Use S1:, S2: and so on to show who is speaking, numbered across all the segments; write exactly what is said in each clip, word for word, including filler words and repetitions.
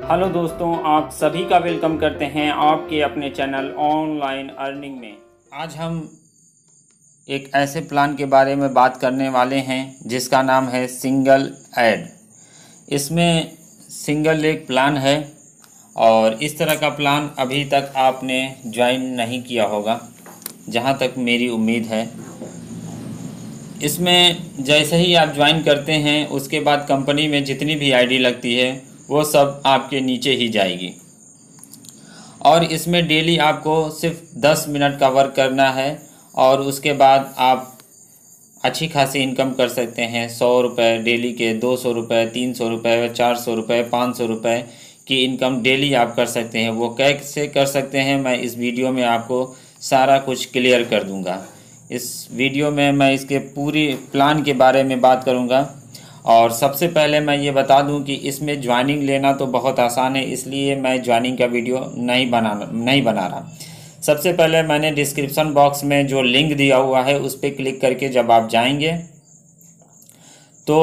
S1: Hello दोस्तों, आप सभी का वेलकम करते हैं आपके अपने चैनल ऑनलाइन अर्निंग में। आज हम एक ऐसे प्लान के बारे में बात करने वाले हैं जिसका नाम है सिंगल ऐड। इसमें सिंगल लेग प्लान है और इस तरह का प्लान अभी तक आपने ज्वाइन नहीं किया होगा, जहां तक मेरी उम्मीद है। इसमें जैसे ही आप ज्वाइन करते हैं उसके बाद कंपनी में जितनी भी आईडी लगती है वो सब आपके नीचे ही जाएगी और इसमें डेली आपको सिर्फ दस मिनट का वर्क करना है और उसके बाद आप अच्छी खासी इनकम कर सकते हैं। सौ रुपये डेली के, दो सौ रुपये, तीन सौ रुपये, चार सौ रुपये, पाँच सौ रुपये की इनकम डेली आप कर सकते हैं। वो कैसे कर सकते हैं मैं इस वीडियो में आपको सारा कुछ क्लियर कर दूंगा। इस वीडियो में मैं इसके पूरी प्लान के बारे में बात करूंगा। और सबसे पहले मैं ये बता दूं कि इसमें ज्वाइनिंग लेना तो बहुत आसान है, इसलिए मैं ज्वाइनिंग का वीडियो नहीं बनाना नहीं बना रहा। सबसे पहले मैंने डिस्क्रिप्शन बॉक्स में जो लिंक दिया हुआ है उस पर क्लिक करके जब आप जाएंगे तो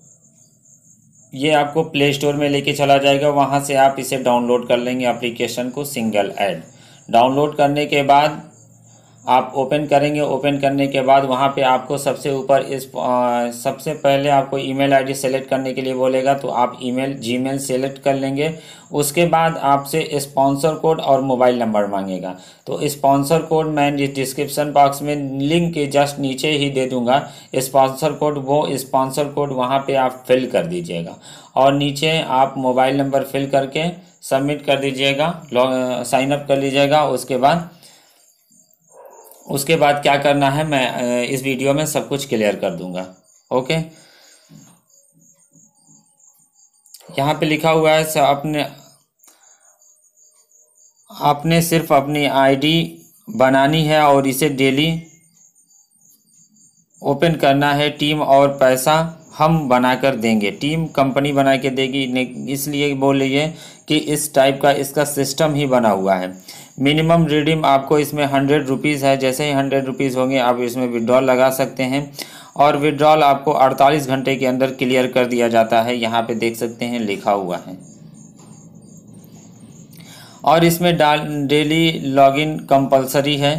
S1: ये आपको प्ले स्टोर में लेके चला जाएगा। वहाँ से आप इसे डाउनलोड कर लेंगे एप्लीकेशन को, सिंगल ऐड। डाउनलोड करने के बाद आप ओपन करेंगे। ओपन करने के बाद वहाँ पे आपको सबसे ऊपर इस आ, सबसे पहले आपको ईमेल आईडी सेलेक्ट करने के लिए बोलेगा, तो आप ईमेल जीमेल सेलेक्ट कर लेंगे। उसके बाद आपसे स्पॉन्सर कोड और मोबाइल नंबर मांगेगा। तो स्पॉन्सर कोड मैं डिस्क्रिप्शन बॉक्स में लिंक के जस्ट नीचे ही दे दूंगा। स्पॉन्सर कोड, वो स्पॉन्सर कोड वहाँ पे आप फिल कर दीजिएगा और नीचे आप मोबाइल नंबर फिल करके सबमिट कर दीजिएगा, लॉग साइन अप कर लीजिएगा। उसके बाद उसके बाद क्या करना है मैं इस वीडियो में सब कुछ क्लियर कर दूंगा। ओके, यहाँ पे लिखा हुआ है सब अपने आपने सिर्फ अपनी आईडी बनानी है और इसे डेली ओपन करना है। टीम और पैसा हम बनाकर देंगे। टीम कंपनी बना के देगी, इसलिए बोल रही है कि इस टाइप का इसका सिस्टम ही बना हुआ है। मिनिमम रिडीम आपको इसमें हंड्रेड रुपीज़ है। जैसे ही हंड्रेड रुपीज़ होंगे आप इसमें विड्रॉल लगा सकते हैं और विड्रॉल आपको अड़तालीस घंटे के अंदर क्लियर कर दिया जाता है। यहाँ पे देख सकते हैं लिखा हुआ है। और इसमें डेली लॉगिन कंपलसरी है।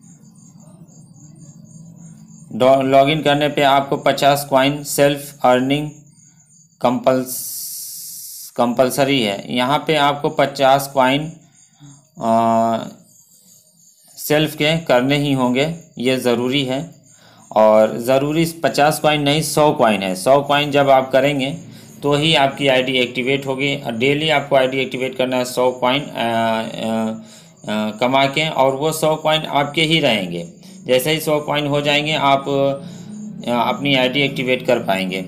S1: लॉगिन करने पे आपको पचास कॉइन सेल्फ अर्निंग कंपल्स कंपलसरी है। यहाँ पे आपको पचास कॉइन सेल्फ के करने ही होंगे, ये ज़रूरी है। और ज़रूरी पचास कॉइन नहीं, सौ कॉइन है। सौ कॉइन जब आप करेंगे तो ही आपकी आईडी एक्टिवेट होगी। डेली आपको आईडी एक्टिवेट करना है सौ कॉइन कमा के, और वो सौ कॉइन आपके ही रहेंगे। जैसे ही सौ कॉइन हो जाएंगे आप अपनी आईडी एक्टिवेट कर पाएंगे।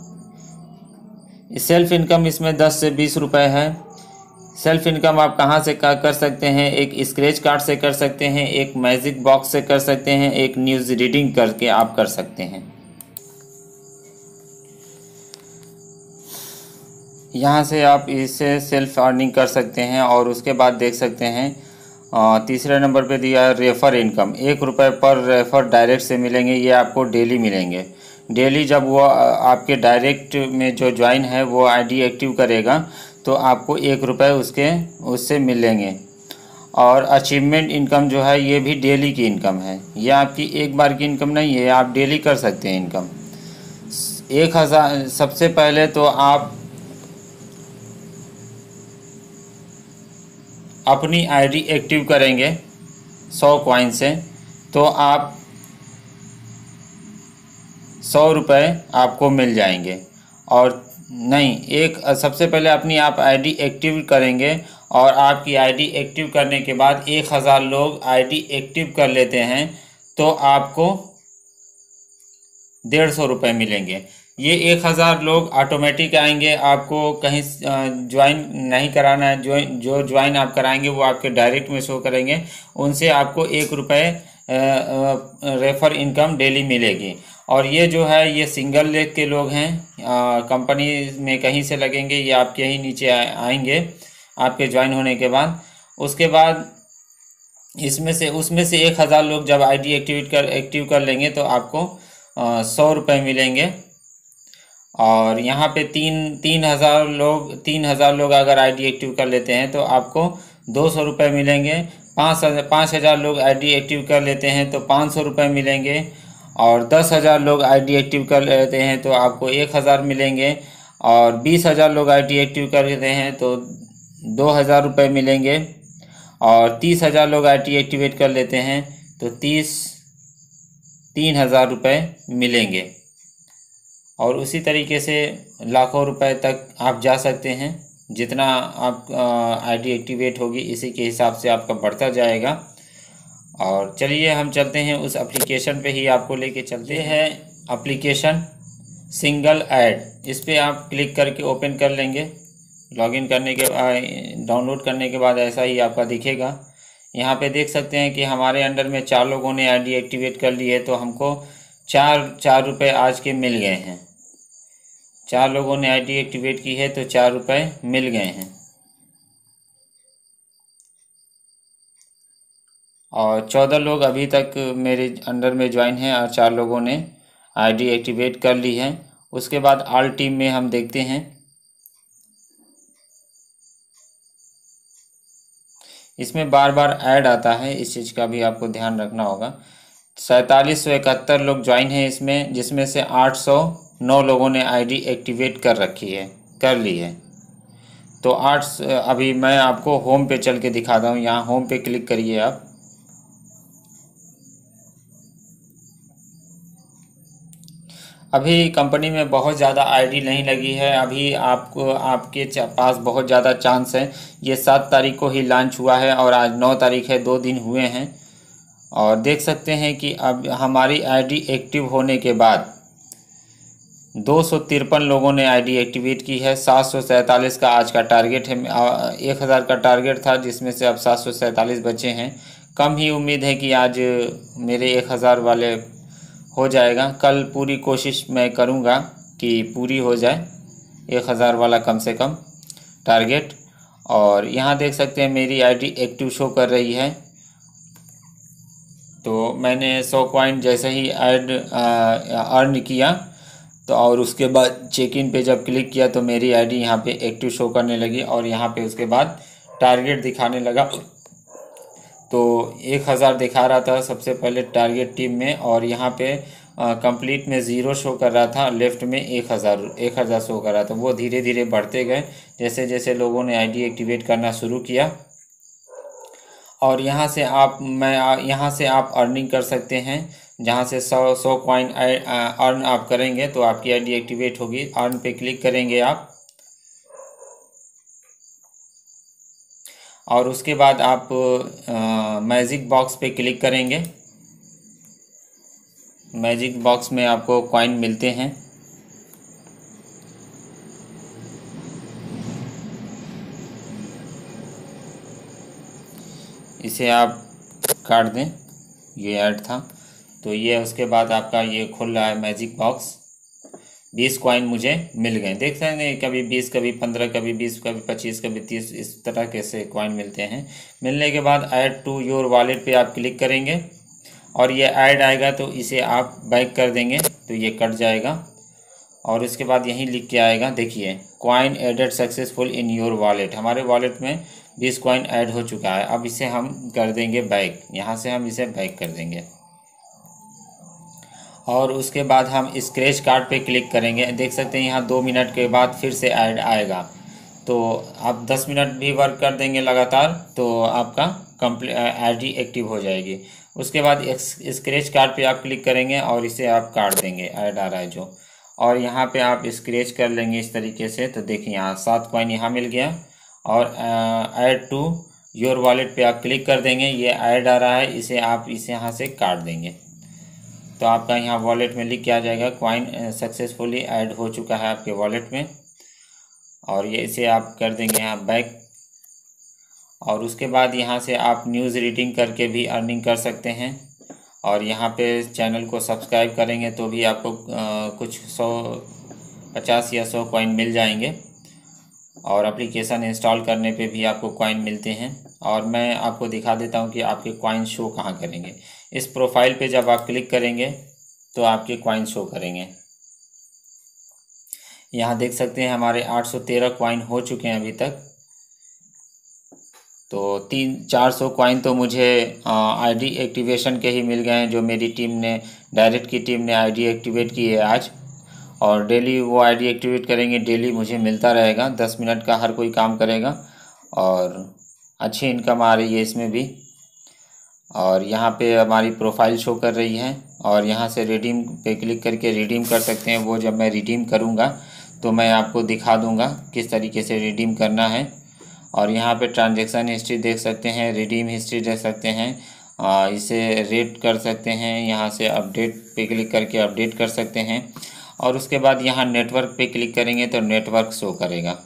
S1: सेल्फ इनकम इसमें दस से बीस रुपए है। सेल्फ इनकम आप कहाँ से कर सकते हैं? एक स्क्रैच कार्ड से कर सकते हैं, एक मैजिक बॉक्स से कर सकते हैं, एक न्यूज़ रीडिंग करके आप कर सकते हैं। यहाँ से आप इसे सेल्फ अर्निंग कर सकते हैं। और उसके बाद देख सकते हैं तीसरे नंबर पे दिया है रेफर इनकम। एक रुपये पर रेफर डायरेक्ट से मिलेंगे, ये आपको डेली मिलेंगे। डेली जब वो आपके डायरेक्ट में जो ज्वाइन है वो आईडी एक्टिव करेगा तो आपको एक रुपये उसके उससे मिलेंगे। और अचीवमेंट इनकम जो है ये भी डेली की इनकम है। ये आपकी एक बार की इनकम नहीं है, आप डेली कर सकते हैं इनकम। एक हज़ार सबसे पहले तो आप अपनी आईडी एक्टिव करेंगे सौ कॉइन से तो आप सौ रुपये आपको मिल जाएंगे। और नहीं, एक सबसे पहले अपनी आप आईडी एक्टिव करेंगे और आपकी आईडी एक्टिव करने के बाद एक हज़ार लोग आईडी एक्टिव कर लेते हैं तो आपको डेढ़ सौ रुपये मिलेंगे। ये एक हज़ार लोग ऑटोमेटिक आएंगे, आपको कहीं ज्वाइन नहीं कराना है। जो जो ज्वाइन आप कराएंगे वो आपके डायरेक्ट में शो करेंगे, उनसे आपको एक रुपये रेफर इनकम डेली मिलेगी। और ये जो है ये सिंगल लेग के लोग हैं, कंपनी में कहीं से लगेंगे, ये आपके ही नीचे आ, आएंगे आपके ज्वाइन होने के बाद। उसके बाद इसमें से उसमें से एक हज़ार लोग जब आईडी एक्टिवेट कर एक्टिव कर लेंगे तो आपको सौ रुपये मिलेंगे। और यहाँ पे तीन तीन हज़ार लोग तीन हज़ार लोग अगर आईडी एक्टिव कर लेते हैं तो आपको दो सौ रुपये मिलेंगे। पाँच हज़ार पाँच हज़ार लोग आईडी एक्टिव कर लेते हैं तो पाँच सौ रुपये मिलेंगे। और दस हज़ार लोग आईडी एक्टिव कर लेते हैं तो आपको एक हज़ार मिलेंगे। और बीस हज़ार लोग आईडी एक्टिव कर लेते हैं तो दो हज़ार रुपये मिलेंगे। और तीस हज़ार लोग आईडी एक्टिवेट कर लेते हैं तो तीस तीन हज़ार रुपये मिलेंगे। और उसी तरीके से लाखों रुपए तक आप जा सकते हैं। जितना आप आईडी एक्टिवेट होगी इसी के हिसाब से आपका बढ़ता जाएगा। और चलिए हम चलते हैं उस एप्लीकेशन पे ही आपको लेके चलते हैं। एप्लीकेशन सिंगल ऐड, इस पे आप क्लिक करके ओपन कर लेंगे। लॉगिन करने के बाद डाउनलोड करने के बाद ऐसा ही आपका दिखेगा। यहाँ पे देख सकते हैं कि हमारे अंडर में चार लोगों ने आईडी एक्टिवेट कर ली है तो हमको चार चार रुपये आज के मिल गए हैं। चार लोगों ने आईडी एक्टिवेट की है तो चार रुपये मिल गए हैं। और चौदह लोग अभी तक मेरे अंडर में ज्वाइन हैं और चार लोगों ने आईडी एक्टिवेट कर ली है। उसके बाद ऑल टीम में हम देखते हैं। इसमें बार बार ऐड आता है, इस चीज़ का भी आपको ध्यान रखना होगा। सैंतालीस सौ इकहत्तर लोग ज्वाइन हैं इसमें, जिसमें से आठ सौ नौ लोगों ने आईडी एक्टिवेट कर रखी है कर ली है। तो आठ अभी मैं आपको होम पे चल के दिखाता हूँ। यहाँ होम पे क्लिक करिए आप। अभी कंपनी में बहुत ज़्यादा आईडी नहीं लगी है। अभी आपको आपके पास बहुत ज़्यादा चांस है। ये सात तारीख को ही लॉन्च हुआ है और आज नौ तारीख है, दो दिन हुए हैं। और देख सकते हैं कि अब हमारी आईडी एक्टिव होने के बाद दो सौ तिरपन लोगों ने आईडी एक्टिवेट की है। सात सौ सैंतालीस का आज का टारगेट है। एक हज़ार का टारगेट था जिसमें से अब सात सौ सैंतालीस बचे हैं। कम ही उम्मीद है कि आज मेरे एक हज़ार वाले हो जाएगा। कल पूरी कोशिश मैं करूंगा कि पूरी हो जाए एक हज़ार वाला कम से कम टारगेट। और यहाँ देख सकते हैं मेरी आईडी एक्टिव शो कर रही है। तो मैंने सौ कॉइन जैसे ही ऐड अर्न किया तो और उसके बाद चेक इन पे जब क्लिक किया तो मेरी आईडी यहाँ पे एक्टिव शो करने लगी। और यहाँ पे उसके बाद टारगेट दिखाने लगा। तो एक हज़ार दिखा रहा था सबसे पहले टारगेट टीम में, और यहाँ पे कंप्लीट में ज़ीरो शो कर रहा था। लेफ़्ट में एक हज़ार एक हज़ार शो कर रहा था। वो धीरे धीरे बढ़ते गए जैसे जैसे लोगों ने आईडी एक्टिवेट करना शुरू किया। और यहाँ से आप मैं यहाँ से आप अर्निंग कर सकते हैं। जहाँ से सौ सौ कॉइन अर्न आप करेंगे तो आपकी आईडी एक्टिवेट होगी। अर्न पे क्लिक करेंगे आप और उसके बाद आप मैजिक बॉक्स पे क्लिक करेंगे। मैजिक बॉक्स में आपको कॉइन मिलते हैं। इसे आप काट दें, ये ऐड था तो ये उसके बाद आपका ये खुल रहा है मैजिक बॉक्स। बीस कॉइन मुझे मिल गए। देख सकते हैं कभी बीस, कभी पंद्रह, कभी बीस, कभी पच्चीस, कभी तीस, इस तरह के से कॉइन मिलते हैं। मिलने के बाद ऐड टू योर वॉलेट पे आप क्लिक करेंगे और ये ऐड आएगा तो इसे आप बैक कर देंगे तो ये कट जाएगा। और इसके बाद यहीं लिख के आएगा, देखिए coin added successful in your wallet. हमारे वॉलेट में बीस कॉइन ऐड हो चुका है। अब इसे हम कर देंगे बैक। यहाँ से हम इसे बैक कर देंगे और उसके बाद हम स्क्रैच कार्ड पे क्लिक करेंगे। देख सकते हैं यहाँ दो मिनट के बाद फिर से ऐड आएगा। तो आप दस मिनट भी वर्क कर देंगे लगातार तो आपका कंप्लीट आईडी एक्टिव हो जाएगी। उसके बाद स्क्रैच कार्ड पे आप क्लिक करेंगे और इसे आप काट देंगे, ऐड आ रहा है जो। और यहाँ पे आप स्क्रैच कर लेंगे इस तरीके से। तो देखिए यहाँ सात कॉइन यहाँ मिल गया। और ऐड टू योर वॉलेट पे आप क्लिक कर देंगे, ये ऐड आ रहा है, इसे आप इसे यहाँ से काट देंगे तो आपका यहाँ वॉलेट में लिख के आ जाएगा कॉइन सक्सेसफुली ऐड हो चुका है आपके वॉलेट में। और ये इसे आप कर देंगे यहाँ बैक। और उसके बाद यहाँ से आप न्यूज़ रीडिंग करके भी अर्निंग कर सकते हैं। और यहाँ पे चैनल को सब्सक्राइब करेंगे तो भी आपको आ, कुछ सौ पचास या सौ कॉइन मिल जाएंगे। और एप्लीकेशन इंस्टॉल करने पे भी आपको कॉइन मिलते हैं। और मैं आपको दिखा देता हूँ कि आपके कॉइन शो कहाँ करेंगे। इस प्रोफाइल पे जब आप क्लिक करेंगे तो आपके कॉइन शो करेंगे। यहाँ देख सकते हैं हमारे आठ सौ तेरह कॉइन हो चुके हैं अभी तक। तो तीन चार सौ कॉइन तो मुझे आईडी एक्टिवेशन के ही मिल गए हैं, जो मेरी टीम ने, डायरेक्ट की टीम ने आईडी एक्टिवेट की है आज। और डेली वो आईडी एक्टिवेट करेंगे, डेली मुझे मिलता रहेगा। दस मिनट का हर कोई काम करेगा और अच्छी इनकम आ रही है इसमें भी। और यहाँ पे हमारी प्रोफाइल शो कर रही है और यहाँ से रिडीम पे क्लिक करके रिडीम कर सकते हैं। वो जब मैं रिडीम करूँगा तो मैं आपको दिखा दूँगा किस तरीके से रिडीम करना है। और यहाँ पे ट्रांजैक्शन हिस्ट्री देख सकते हैं, रिडीम हिस्ट्री देख सकते हैं, आ, इसे रेट कर सकते हैं। यहाँ से अपडेट पे क्लिक करके अपडेट कर सकते हैं। और उसके बाद यहाँ नेटवर्क पे क्लिक करेंगे तो नेटवर्क शो करेगा।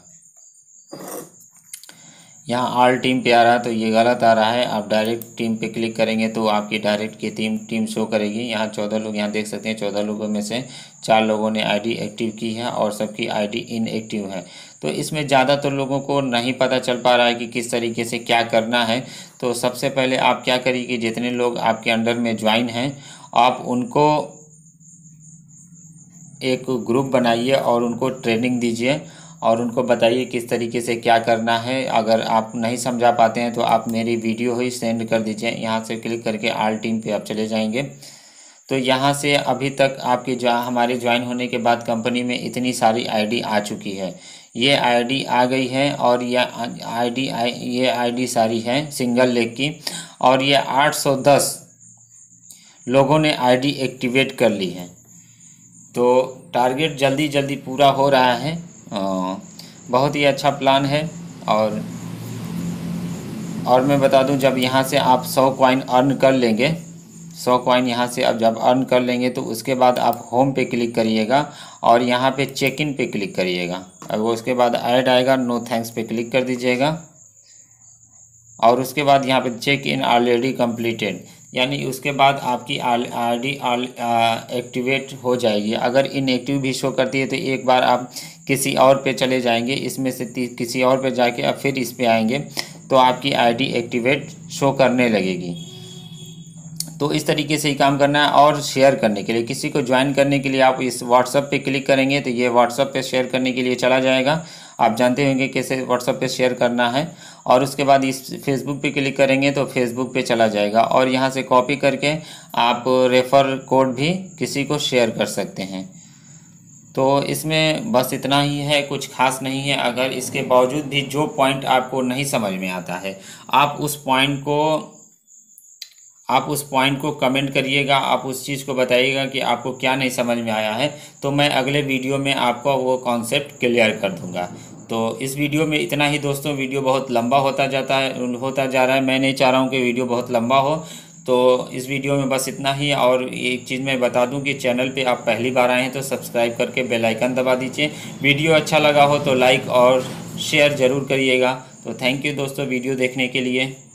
S1: यहाँ ऑल टीम पे आ रहा है तो ये गलत आ रहा है। आप डायरेक्ट टीम पे क्लिक करेंगे तो आपकी डायरेक्ट की टीम टीम शो करेगी। यहाँ चौदह लोग, यहाँ देख सकते हैं चौदह लोगों में से चार लोगों ने आईडी एक्टिव की है और सबकी आईडी इनएक्टिव है। तो इसमें ज़्यादातर तो लोगों को नहीं पता चल पा रहा है कि किस तरीके से क्या करना है। तो सबसे पहले आप क्या करिए कि जितने लोग आपके अंडर में ज्वाइन हैं आप उनको एक ग्रुप बनाइए और उनको ट्रेनिंग दीजिए और उनको बताइए किस तरीके से क्या करना है। अगर आप नहीं समझा पाते हैं तो आप मेरी वीडियो ही सेंड कर दीजिए। यहाँ से क्लिक करके ऑल टीम पे आप चले जाएंगे। तो यहाँ से अभी तक आपकी जो हमारे ज्वाइन होने के बाद कंपनी में इतनी सारी आईडी आ चुकी है। ये आईडी आ गई है और ये आईडी ये आईडी सारी है सिंगल लेग की। और ये आठ सौ दस लोगों ने आईडी एक्टिवेट कर ली है। तो टारगेट जल्दी जल्दी पूरा हो रहा है। आ, बहुत ही अच्छा प्लान है। और और मैं बता दूं, जब यहाँ से आप सौ कॉइन अर्न कर लेंगे, सौ कॉइन यहाँ से अब जब अर्न कर लेंगे तो उसके बाद आप होम पे क्लिक करिएगा और यहाँ पे चेक इन पे क्लिक करिएगा। और वो उसके बाद ऐड आएगा, नो थैंक्स पे क्लिक कर दीजिएगा। और उसके बाद यहाँ पे चेक इन ऑलरेडी कंप्लीटेड, यानी उसके बाद आपकी आईडी एक्टिवेट हो जाएगी। अगर इनएक्टिव भी शो करती है तो एक बार आप किसी और पे चले जाएंगे, इसमें से किसी और पे जाके अब फिर इस पे आएंगे तो आपकी आईडी एक्टिवेट शो करने लगेगी। तो इस तरीके से ही काम करना है। और शेयर करने के लिए, किसी को ज्वाइन करने के लिए आप इस व्हाट्सएप पे क्लिक करेंगे तो ये व्हाट्सएप पे शेयर करने के लिए चला जाएगा। आप जानते होंगे कैसे व्हाट्सएप पे शेयर करना है। और उसके बाद इस फेसबुक पे क्लिक करेंगे तो फेसबुक पे चला जाएगा। और यहाँ से कॉपी करके आप रेफर कोड भी किसी को शेयर कर सकते हैं। तो इसमें बस इतना ही है, कुछ खास नहीं है। अगर इसके बावजूद भी जो पॉइंट आपको नहीं समझ में आता है, आप उस पॉइंट को आप उस पॉइंट को कमेंट करिएगा, आप उस चीज़ को बताइएगा कि आपको क्या नहीं समझ में आया है, तो मैं अगले वीडियो में आपको वो कॉन्सेप्ट क्लियर कर दूंगा। तो इस वीडियो में इतना ही दोस्तों। वीडियो बहुत लंबा होता जाता है होता जा रहा है। मैं नहीं चाह रहा हूँ कि वीडियो बहुत लंबा हो, तो इस वीडियो में बस इतना ही। और एक चीज़ मैं बता दूं कि चैनल पे आप पहली बार आए हैं तो सब्सक्राइब करके बेल आइकन दबा दीजिए। वीडियो अच्छा लगा हो तो लाइक और शेयर ज़रूर करिएगा। तो थैंक यू दोस्तों वीडियो देखने के लिए।